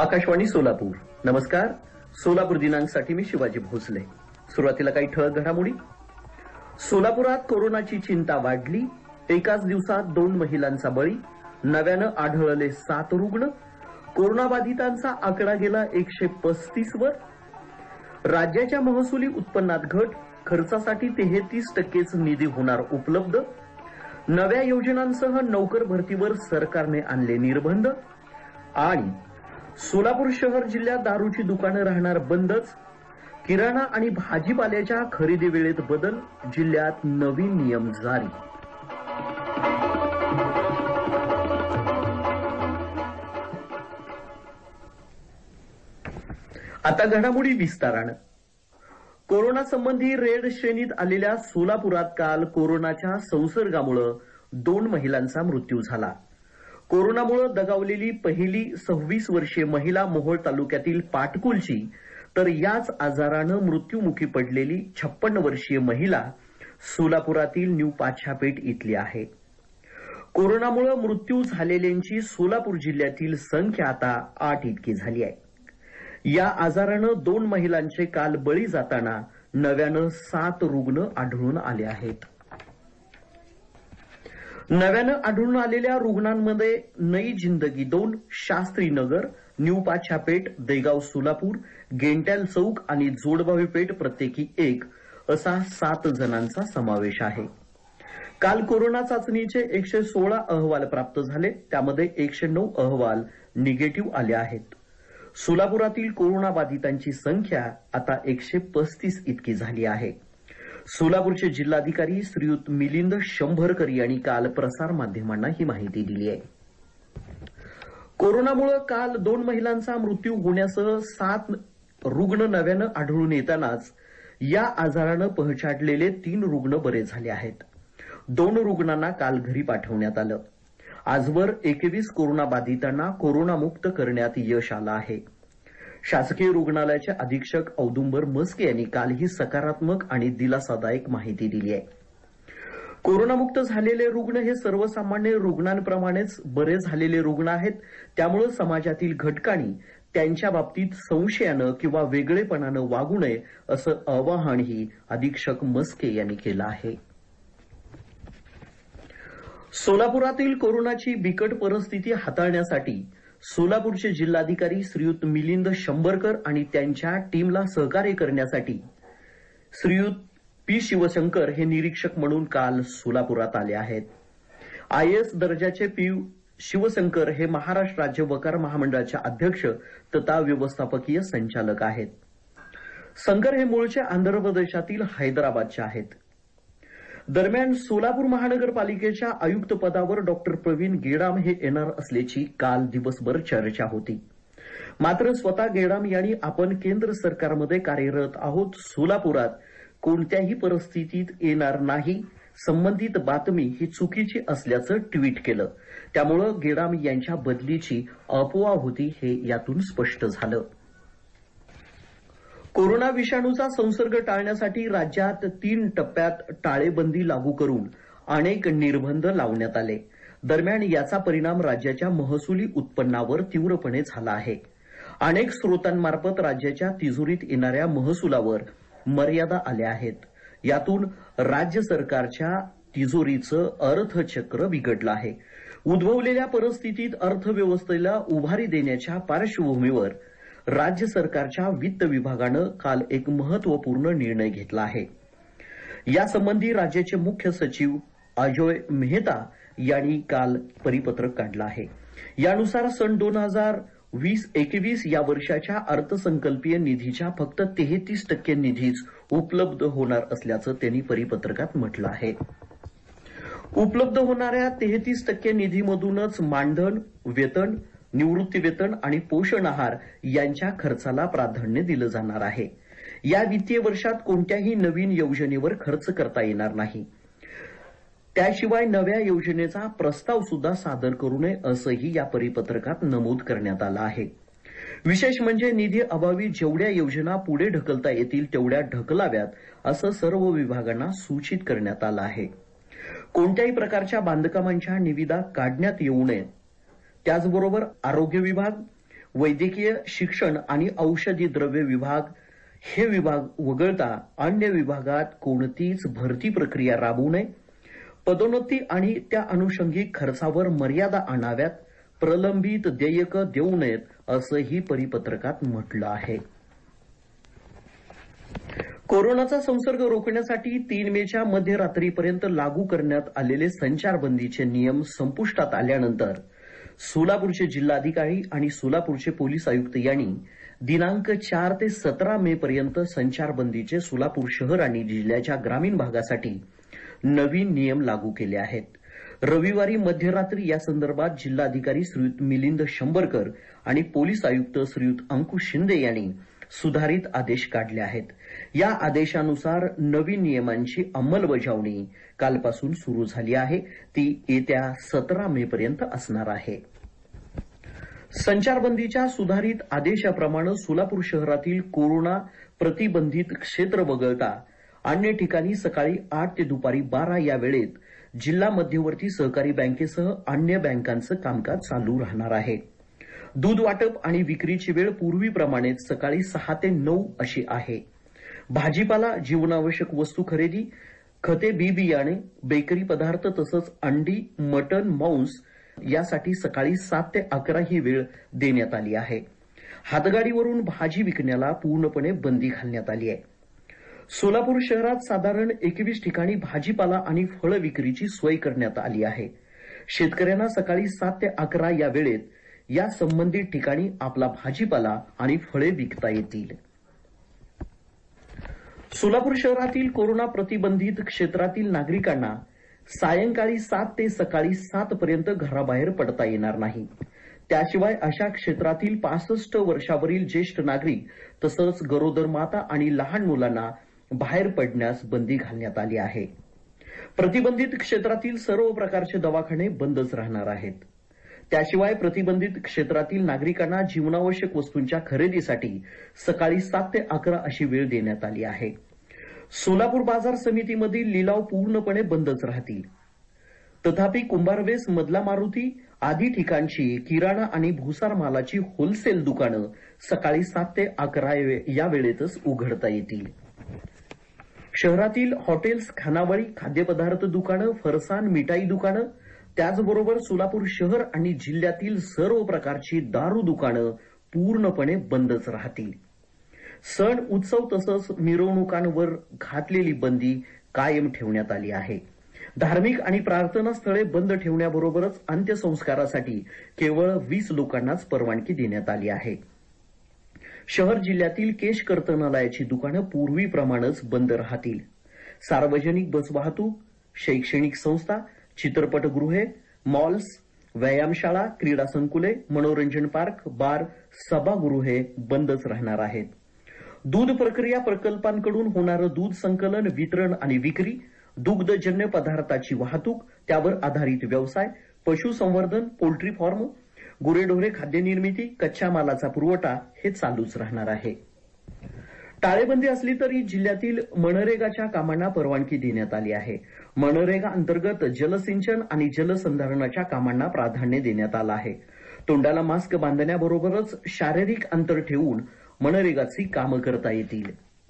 आकाशवाणी सोलापूर. नमस्कार. सोलापूर दिनांकसाठी मी शिवाजी भोसले. सुरुवातीला काही ठळक घडामोडी. सोलापुरात कोरोनाची चिंता वाढली. एकाच दिवसात 2 महिलांचा बळी. नव्यानं आढळले 7 रुग्ण. कोरोनाबाधितांचा आकडा गेला 135 वर. राज्याच्या महसुली उत्पन्नात घट. खर्चासाठी 33% निधी होणार उपलब्ध. नव्या योजनांसह नोकर भरतीवर सरकारने आणले निर्बंध. आणि सोलापूर शहर जिल्ह्यात दारूची दुकानं राहणार बंदच. किराणा आणि भाजीपाल्याच्या खरेदी वेळेत बदल. जिल्ह्यात नवीन नियम जारी. आता घडामोडी विस्तारानं. कोरोना संबंधी रेड श्रेणीत आलेल्या सोलापुरात काल कोरोनाच्या संसर्गामुळे 2 महिलांचा मृत्यू झाला. कोरोनामुळे दगावलेली पहिली 26 वर्षीय महिला मोहोळ तालुक्यातील पाटकुलची, तर याच आजारानं मृत्यूमुखी पडलेली 56 वर्षीय महिला सोलापुरातील न्यू पाछापेठ इथली आहे. कोरोनामुळे मृत्यू झालेल्यांची सोलापूर जिल्ह्यातील संख्या आता 8 इतकी झाली आहे. या आजारानं 2 महिलांचे काल बळी जाताना नव्यानं 7 रुग्ण आढळून आले आहेत. नव्यानं आढळून आलेल्या रुग्णांमध्ये नई जिंदगी 2, शास्त्रीनगर, न्यू पाछापेठ, देगाव सोलापूर, गेंट्याल चौक आणि जोडबावी पेठ प्रत्येकी 1 असा 7 जणांचा समावेश आहे. काल कोरोना चाचणीचे 116 अहवाल प्राप्त झाले. त्यामध्ये 109 अहवाल निगेटिव्ह आले आहेत. सोलापुरातील कोरोनाबाधितांची संख्या आता 135 इतकी झाली आहे. सोलापूरचे जिल्हाधिकारी श्रीयुत मिलिंद शंभरकर यांनी काल प्रसारमाध्यमांना ही माहिती दिली आहे. कोरोनामुळे काल 2 महिलांचा मृत्यू होण्यासह 7 रुग्ण नव्यानं आढळून येतानाच या आजारानं पहचाडलेले 3 रुग्ण बरे झाले आहेत. 2 रुग्णांना काल घरी पाठवण्यात आलं. आजवर 21 कोरोनाबाधितांना कोरोनामुक्त करण्यात यश आलं आहे. शासकीय रुग्णालयाचे अधीक्षक औदुंबर मस्के यांनी काल ही सकारात्मक आणि दिलासादायक माहिती दिली आहे. कोरोनामुक्त झालेले रुग्ण हे सर्वसामान्य रुग्णांप्रमाणेच बरे झालेले रुग्ण आहेत. त्यामुळे समाजातील घटकांनी त्यांच्या बाबतीत संशयानं किंवा वेगळेपणानं वागू नये असं आवाहनही अधीक्षक मस्के यांनी केलं आहे. सोलापुरातील कोरोनाची बिकट परिस्थिती हाताळण्यासाठी सोलापूरचे जिल्हाधिकारी श्रीयुत मिलिंद शंभरकर आणि त्यांच्या टीमला सहकार्य करण्यासाठी श्रीयुत पी शिवशंकर हे निरीक्षक म्हणून काल सोलापुरात आले आहेत. आयएएस दर्जाचे पी शिवशंकर हे महाराष्ट्र राज्य वकार महामंडळाचे अध्यक्ष तथा व्यवस्थापकीय संचालक आहेत. शंकर हे मूळचे आंध्र प्रदेशातील हैदराबादचे आहेत. दरम्यान सोलापूर महानगरपालिकेच्या आयुक्त पदावर डॉक्टर प्रवीण गेडाम हे येणार असल्याची काल दिवसभर चर्चा होती. मात्र स्वतः गेडाम यांनी आपण केंद्र सरकारमध्ये कार्यरत आहोत, सोलापुरात कोणत्याही परिस्थितीत येणार नाही, संबंधित बातमी ही चुकीची असल्याचं ट्विट केलं. त्यामुळे गेडाम यांच्या बदलीची अफवा होती हे यातून स्पष्ट झालं. कोरोना विषाणूचा संसर्ग टाळण्यासाठी राज्यात 3 टप्प्यात टाळेबंदी लागू करून अनेक निर्बंध लावण्यात आले. दरम्यान याचा परिणाम राज्याच्या महसुली उत्पन्नावर तीव्रपणे झाला आहे. अनेक स्रोतांमार्फत राज्याच्या तिजोरीत येणाऱ्या महसुलावर मर्यादा आल्या आहेत. यातून राज्य सरकारच्या तिजोरीचं अर्थचक्र बिघडलं आहे. उद्भवलेल्या परिस्थितीत अर्थव्यवस्थेला उभारी देण्याच्या पार्श्वभूमीवर राज्य सरकारच्या वित्त विभागानं काल एक महत्वपूर्ण निर्णय घेतला आहे. यासंबंधी राज्याचे मुख्य सचिव अजोय मेहता यांनी काल परिपत्रक काढलं आहे. यानुसार सन 2020-21 या वर्षाच्या अर्थसंकल्पीय निधीच्या फक्त 33% निधीच उपलब्ध होणार असल्याचं त्यांनी परिपत्रकात म्हटलं आहे. उपलब्ध होणाऱ्या 33% निधीमधूनच मानधन, वेतन, निवृत्ती वेतन आणि पोषण आहार यांच्या खर्चाला प्राधान्य दिलं जाणार आहे. या वित्तीय वर्षात कोणत्याही नवीन योजनेवर खर्च करता येणार नाही. त्याशिवाय नव्या योजनेचा प्रस्ताव सुद्धा सादर करू नये असंही या परिपत्रकात नमूद करण्यात आलं आहे. विशेष म्हणजे निधी अभावी जेवढ्या योजना पुढे ढकलता येतील तेवढ्या ढकलाव्यात असं सर्व विभागांना सूचित करण्यात आलं आहे. कोणत्याही प्रकारच्या बांधकामांच्या निविदा काढण्यात येऊ नयेत. त्याचबरोबर आरोग्य विभाग, वैद्यकीय शिक्षण आणि औषधी द्रव्य विभाग हे विभाग वगळता अन्य विभागात कोणतीच भरती प्रक्रिया राबवू नये, पदोन्नती आणि त्या अनुषंगिक खर्चावर मर्यादा आणाव्यात, प्रलंबित देयक देऊ नयेत असंही परिपत्रकात म्हटलं आहे. कोरोनाचा संसर्ग रोखण्यासाठी 3 मेच्या मध्यरात्रीपर्यंत लागू करण्यात आलेले संचारबंदीचे नियम संपुष्टात आल्यानंतर सोलापूरचे जिल्हाधिकारी आणि सोलापूरचे पोलीस आयुक्त यांनी दिनांक 4 ते 17 मे पर्यंत संचारबंदीचे सोलापूर शहर आणि जिल्ह्याच्या ग्रामीण भागासाठी नवीन नियम लागू केले आहेत. रविवारी मध्यरात्री या संदर्भात जिल्हाधिकारी श्रीयुत मिलिंद शंभरकर आणि पोलीस आयुक्त श्रीयुत अंकुश शिंदे यांनी सुधारित आदेश काढले आहेत. या आदेशानुसार नवीन नियमांची अंमलबजावणी कालपासून सुरू झाली आहे. ती येत्या 17 मे पर्यंत असणार आहे. संचारबंदीच्या सुधारित आदेशाप्रमाणे सोलापूर शहरातील कोरोना प्रतिबंधित क्षेत्र वगळता अन्य ठिकाणी सकाळी 8 ते दुपारी 12 या वेळेत जिल्हा मध्यवर्ती सहकारी बँकेसह अन्य बँकांचं कामकाज चालू राहणार आहे. दूध वाटप आणि विक्रीची वेळ पूर्वीप्रमाणेच सकाळी 6 ते 9 अशी आहे. भाजीपाला, जीवनावश्यक वस्तू खरेदी, खते, बी बियाणे, बेकरी पदार्थ तसंच अंडी, मटण, मांस यासाठी सकाळी 7 ते 11 ही वेळ देण्यात आली आहे. हातगाडीवरून भाजी विकण्याला पूर्णपणे बंदी घालण्यात आली आहे. सोलापूर शहरात साधारण 21 ठिकाणी भाजीपाला आणि फळ विक्रीची सोय करण्यात आली आहे. शेतकऱ्यांना सकाळी 7 ते 11 या वेळेत या संबंधित ठिकाणी आपला भाजीपाला आणि फळे विकता येतील. सोलापूर शहरातील कोरोना प्रतिबंधित क्षेत्रातील नागरिकांना सायंकाळी 7 ते सकाळी 7 पर्यंत घराबाहेर पडता येणार नाही. त्याशिवाय अशा क्षेत्रातील 65 वर्षावरील ज्येष्ठ नागरिक तसंच गरोदर माता आणि लहान मुलांना बाहेर पडण्यास बंदी घालण्यात आली आहे. प्रतिबंधित क्षेत्रातील सर्व प्रकारचे दवाखाने बंदच राहणार आहेत. त्याशिवाय प्रतिबंधित क्षेत्रातील नागरिकांना जीवनावश्यक वस्तूंच्या खरेदीसाठी सकाळी 7 ते 11 अशी वेळ देण्यात आली आहे. सोलापूर बाजार समितीमधील लिलाव पूर्णपणे बंदच राहतील. तथापि कुंभारवेस, मधला मारुती आदी ठिकाणची किराणा आणि भुसार मालाची होलसेल दुकानं सकाळी 7 ते 11 या वेळेतच उघडता येतील. शहरातील हॉटेल्स, खानावळी, खाद्यपदार्थ दुकानं, फरसाण, मिठाई दुकानं त्याचबरोबर सोलापूर शहर आणि जिल्ह्यातील सर्व प्रकारची दारू दुकानं पूर्णपणे बंदच राहतील. सण, उत्सव तसंच मिरवणुकांवर घातलेली बंदी कायम ठेवण्यात आली आहे. धार्मिक आणि प्रार्थना स्थळे बंद ठेवण्याबरोबरच अंत्यसंस्कारासाठी केवळ 20 लोकांनाच परवानगी देण्यात आली आहे. शहर जिल्ह्यातील केश कर्तनालयाची दुकानं पूर्वीप्रमाणेच बंद राहतील. सार्वजनिक बस वाहतूक, शैक्षणिक संस्था, चित्रपटगृहे, मॉल्स, व्यायामशाळा, क्रीडा संकुले, मनोरंजन पार्क, बार, सभागृहे बंदच राहणार आहेत. दूध प्रक्रिया प्रकल्पांकडून होणारं दूध संकलन, वितरण आणि विक्री, दुग्धजन्य पदार्थाची वाहतूक, त्यावर आधारित व्यवसाय, पशुसंवर्धन, पोल्ट्री फार्म, गुरेढोरे खाद्य निर्मिती, कच्च्या मालाचा पुरवठा हे चालूच राहणार आहे. टाळेबंदी असली तरी जिल्ह्यातील मनरेगाच्या कामांना परवानगी देण्यात आली आहे. मनरेगा अंतर्गत जलसिंचन आणि जलसंधारणाच्या कामांना प्राधान्य देण्यात आलं आहे. तोंडाला मास्क बांधण्याबरोबरच शारीरिक अंतर ठेवून मनरेगाची कामं करता येतील.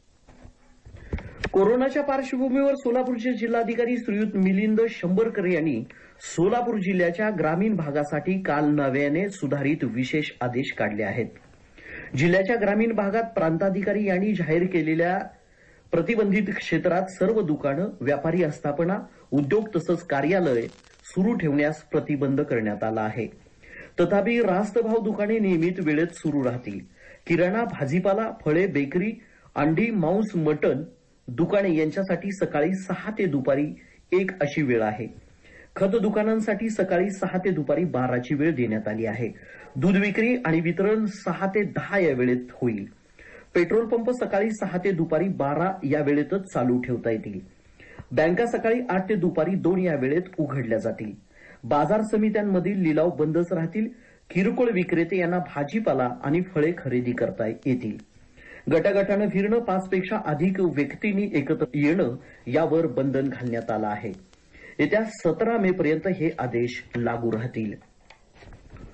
कोरोनाच्या पार्श्वभूमीवर सोलापूरचे जिल्हाधिकारी श्रीयुत मिलिंद शंभरकर यांनी सोलापूर जिल्ह्याच्या ग्रामीण भागासाठी काल नव्याने सुधारित विशेष आदेश काढले आहेत. जिल्ह्याच्या ग्रामीण भागात प्रांताधिकारी यांनी जाहीर केलेल्या प्रतिबंधित क्षेत्रात सर्व दुकानं, व्यापारी आस्थापना, उद्योग तसंच कार्यालय सुरू ठेवण्यास प्रतिबंध करण्यात आला आहे. तथापि रास्तभाव दुकाने नियमित वेळेत सुरू राहतील. किराणा, भाजीपाला, फळे, बेकरी, अंडी, मांस, मटण दुकाने यांच्यासाठी सकाळी 6 ते दुपारी 1 अशी वेळ आहे. खत दुकानांसाठी सकाळी 6 ते दुपारी 12 ची वेळ देण्यात आली आहे. दूध विक्री आणि वितरण 6 ते 10 या वेळेत होईल. पेट्रोल पंप सकाळी 6 ते दुपारी 12 या वेळेतच चालू ठेवता येतील. बँका सकाळी 8 ते दुपारी 2 या वेळेत उघडल्या जातील. बाजार समित्यांमधील लिलाव बंदच राहतील. किरकोळ विक्रेते यांना भाजीपाला आणि फळे खरेदी करता येतील. गटागटानं फिरणं, 5 पेक्षा अधिक व्यक्तींनी एकत्र येणं यावर बंधन घालण्यात आलं आहे. येत्या 17 मे पर्यंत हे आदेश लागू राहतील.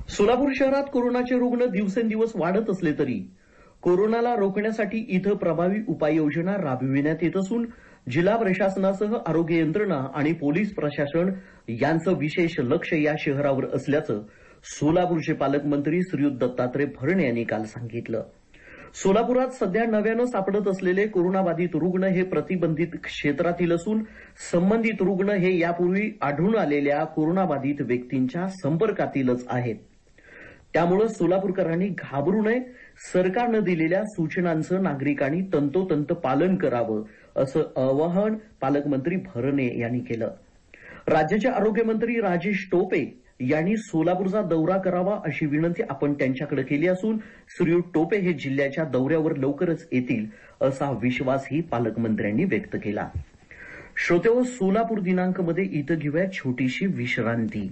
सोलापूर शहरात कोरोनाचे रुग्ण दिवसेंदिवस वाढत असले तरी कोरोनाला रोखण्यासाठी इथं प्रभावी उपाययोजना राबविण्यात येत असून जिल्हा प्रशासनासह आरोग्य यंत्रणा आणि पोलीस प्रशासन यांचं विशेष लक्ष या शहरावर असल्याचं सोलापूरचे पालकमंत्री श्रीयुत दत्तात्रय भरणे यांनी काल सांगितलं. सोलापुरात सध्या नव्यानं सापडत असलेले कोरोनाबाधित रुग्ण हे प्रतिबंधित क्षेत्रातील असून संबंधित रुग्ण हे यापूर्वी आढळून आलेल्या कोरोनाबाधित व्यक्तींच्या संपर्कातीलच आहेत. त्यामुळे सोलापूरकरांनी घाबरू नये, सरकारनं दिलेल्या सूचनांचं नागरिकांनी तंतोतंत पालन करावं असं आवाहन पालकमंत्री भरणे यांनी केलं. राज्याचे आरोग्यमंत्री राजेश टोपे यांनी सोलापूरचा दौरा करावा अशी विनंती आपण त्यांच्याकडे केली असून श्रीयुत टोपे हे जिल्ह्याच्या दौऱ्यावर लवकरच येतील असा विश्वासही पालकमंत्र्यांनी व्यक्त केला. श्रोतेहो, सोलापूर दिनांकमध्ये इथं घेऊया छोटीशी विश्रांती.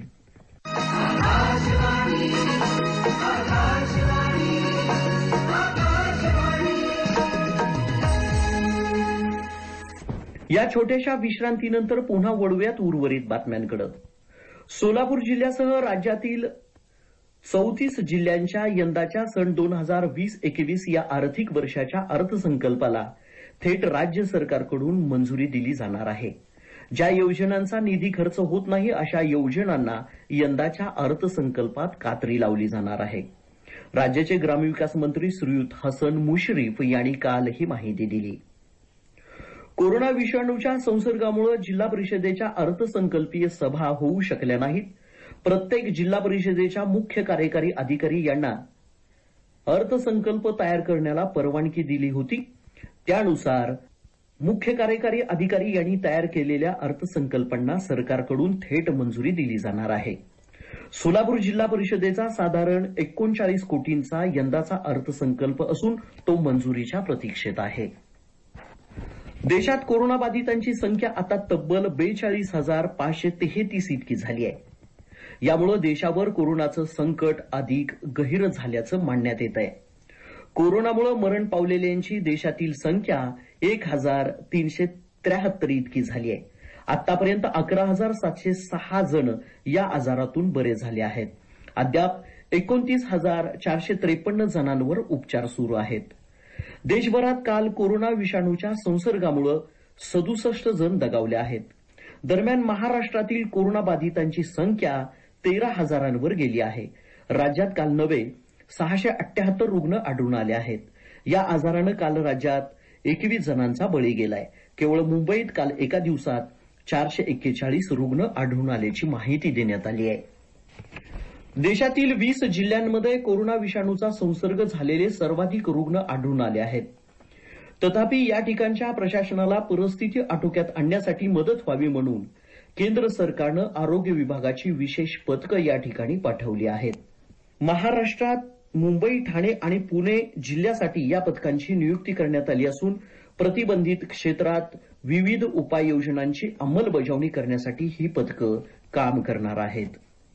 या छोट्याशा विश्रांतीनंतर पुन्हा वळूयात उर्वरित बातम्यांकडे. सोलापूर जिल्ह्यासह राज्यातील 34 जिल्ह्यांच्या यंदाच्या सन 2020-21 या आर्थिक वर्षाच्या अर्थसंकल्पाला थेट राज्य सरकारकडून मंजुरी दिली जाणार आहे. ज्या योजनांचा निधी खर्च होत नाही अशा योजनांना यंदाच्या अर्थसंकल्पात कात्री लावली जाणार आहे. राज्याचे ग्रामविकास मंत्री श्रीयुत हसन मुश्रीफ यांनी काल ही माहिती दिली. कोरोना विषाणूच्या संसर्गामुळे जिल्हा परिषदेच्या अर्थसंकल्पीय सभा होऊ शकल्या नाहीत. प्रत्येक जिल्हा परिषदेच्या मुख्य कार्यकारी अधिकारी यांना अर्थसंकल्प तयार करण्याला परवानगी दिली होती. त्यानुसार मुख्य कार्यकारी अधिकारी यांनी तयार केलेल्या अर्थसंकल्पांना सरकारकडून थेट मंजुरी दिली जाणार आहे. सोलापूर जिल्हा परिषदेचा साधारण 39 कोटींचा यंदाचा अर्थसंकल्प असून तो मंजुरीच्या प्रतीक्षेत आहे. देशात कोरोनाबाधितांची संख्या आता तब्बल 42,533 इतकी झाली आहे. यामुळे देशावर कोरोनाचं संकट अधिक गहिर झाल्याचं मानण्यात येत आहे. कोरोनामुळे मरण पावलेल्यांची देशातील संख्या 1,373 इतकी झाली आहे. आतापर्यंत 11,706 जण या आजारातून बरे झाले आहेत. अद्याप 29,453 जणांवर उपचार सुरू आहेत. देशभरात काल कोरोना विषाणूच्या संसर्गामुळे 67 जण दगावले आहेत. दरम्यान महाराष्ट्रातील कोरोनाबाधितांची संख्या 13,000वर गेली आहे. राज्यात काल नवे 678 रुग्ण आढळून आले आहेत. या आजारानं काल राज्यात 21 जणांचा बळी गेलाय. केवळ मुंबईत काल एका दिवसात 441 रुग्ण आढळून आल्याची माहिती देण्यात आली आहे. देशातील 20 जिल्ह्यांमध्ये कोरोना विषाणूचा संसर्ग झालेले सर्वाधिक रुग्ण आढळून आले आहेत. तथापि या ठिकाणच्या प्रशासनाला परिस्थिती आटोक्यात आणण्यासाठी मदत व्हावी म्हणून केंद्र सरकारनं आरोग्य विभागाची विशेष पथकं या ठिकाणी पाठवली आहेत. महाराष्ट्रात मुंबई, ठाणे आणि पुणे जिल्ह्यासाठी या पथकांची नियुक्ती करण्यात आली असून प्रतिबंधित क्षेत्रात विविध उपाययोजनांची अंमलबजावणी करण्यासाठी ही पथकं काम करणार आहेत.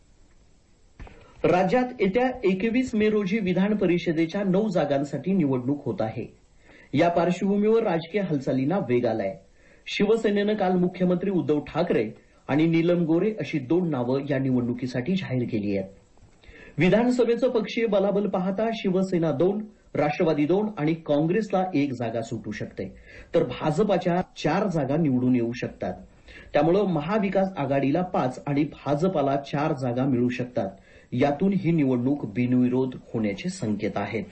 राज्यात येत्या 21 मे रोजी विधान परिषदेच्या 9 जागांसाठी निवडणूक होत आहे. या पार्श्वभूमीवर राजकीय हालचालींना वेग आलाय. शिवसेनेनं काल मुख्यमंत्री उद्धव ठाकरे आणि नीलम गोऱ्हे अशी 2 नावं या निवडणुकीसाठी जाहीर केली आहेत. विधानसभेचं पक्षीय बलाबल पाहता शिवसेना 2, राष्ट्रवादी 2 आणि काँग्रेसला 1 जागा सुटू शकते, तर भाजपाच्या 4 जागा निवडून येऊ शकतात. त्यामुळे महाविकास आघाडीला 5 आणि भाजपाला 4 जागा मिळू शकतात. यातून ही निवडणूक बिनविरोध होण्याचे संकेत आहेत.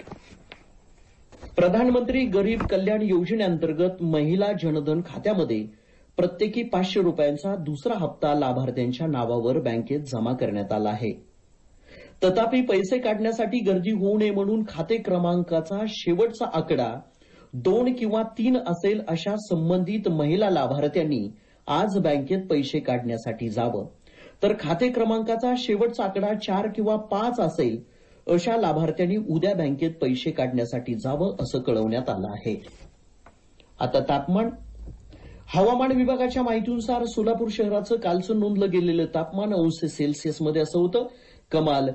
प्रधानमंत्री गरीब कल्याण योजनेअंतर्गत महिला जनधन खात्यामध्ये प्रत्येकी 500 रुपयांचा दुसरा हप्ता लाभार्थ्यांच्या नावावर बँकेत जमा करण्यात आला आहे. तथापि पैसे काढण्यासाठी गर्दी होऊ नये म्हणून खाते क्रमांकाचा शेवटचा आकडा 2 किंवा 3 असेल अशा संबंधित महिला लाभार्थ्यांनी आज बँकेत पैसे काढण्यासाठी जावं, तर खाते क्रमांकाचा शेवटचा आकडा 4 किंवा 5 असेल अशा लाभार्थ्यांनी उद्या बँकेत पैसे काढण्यासाठी जावं असं कळवण्यात आलं आहे. आता तापमान. हवामान विभागाच्या माहितीनुसार सोलापूर शहराचं कालचं नोंदलं गेलेलं तापमान अंश सेल्सिअसमध्ये असं होतं. कमाल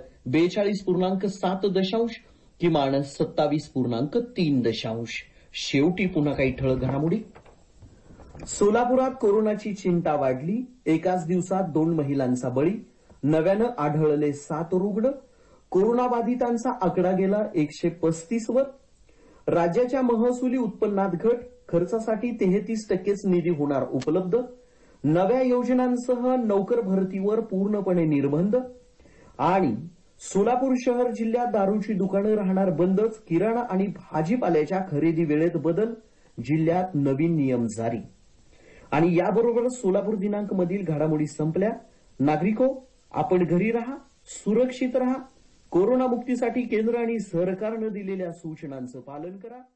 42.7 किमान 27.3. शेवटी पुन्हा काही ठळक घडामोडी. सोलापुरात कोरोनाची चिंता वाढली. एकाच दिवसात 2 महिलांचा बळी. नव्यानं आढळले 7 रुग्ण. कोरोनाबाधितांचा आकडा गेला 135 वर. राज्याच्या महसुली उत्पन्नात घट, खर्चासाठी 33% निधी होणार उपलब्ध. नव्या योजनांसह नोकर भरतीवर पूर्णपणे निर्बंध. आणि सोलापूर शहर जिल्ह्यात दारूची दुकानं राहणार बंदच. किराणा आणि भाजीपाल्याच्या खरेदी वेळेत बदल. जिल्ह्यात नवीन नियम जारी. आणि याबरोबरच सोलापूर दिनांक मधील घडामोडी संपल्या. नागरिको, आपण घरी राहा, सुरक्षित राहा. कोरोना मुक्तीसाठी केंद्र आणि सरकारनं दिलेल्या सूचनांचं पालन करा.